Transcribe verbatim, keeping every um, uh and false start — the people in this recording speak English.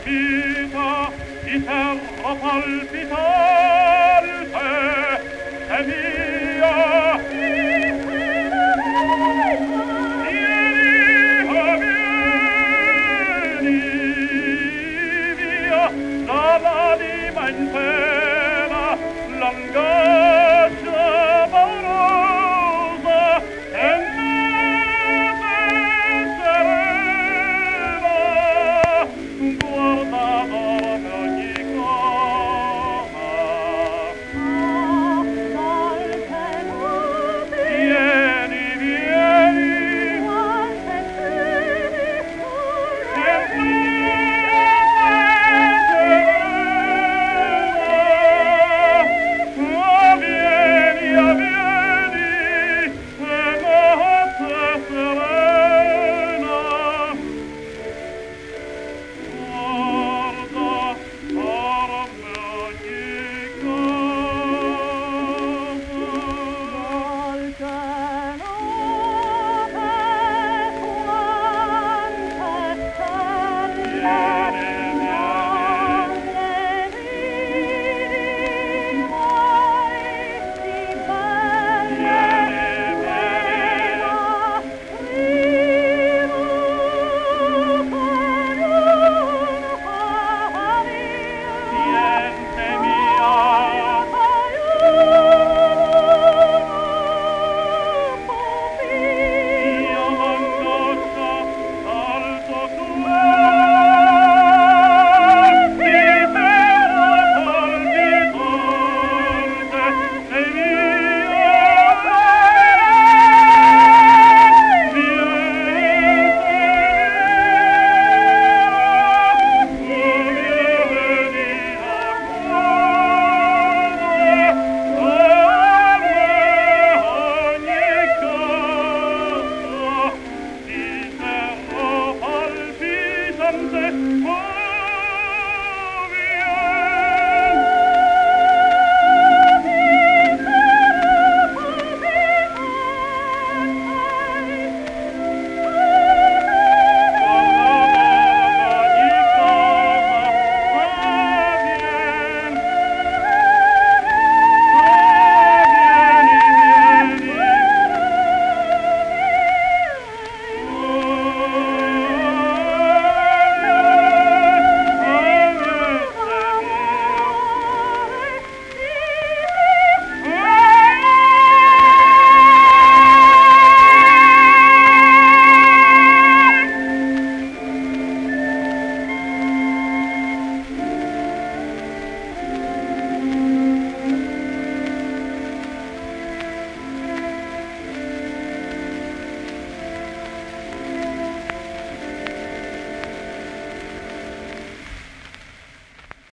vita di terra palpitante è mia. Vieni, oh, vieni via dall'anima in pena, l'angoscia paurosa e mete serena. Guarda dorme ogni cosa. Ah, dal cielo Vieni, vieni, quante sere e sole mete serena. Oh, vieni, oh, vieni, e notte serena. Guarda, dorme ogni cosa. dal cielo quante stelle Vieni, non le vidi mai sì belle, bella, prima con una mia. Niente mia, io l'angoscia salto tu, di terra palpitante, sei mia, palpitante,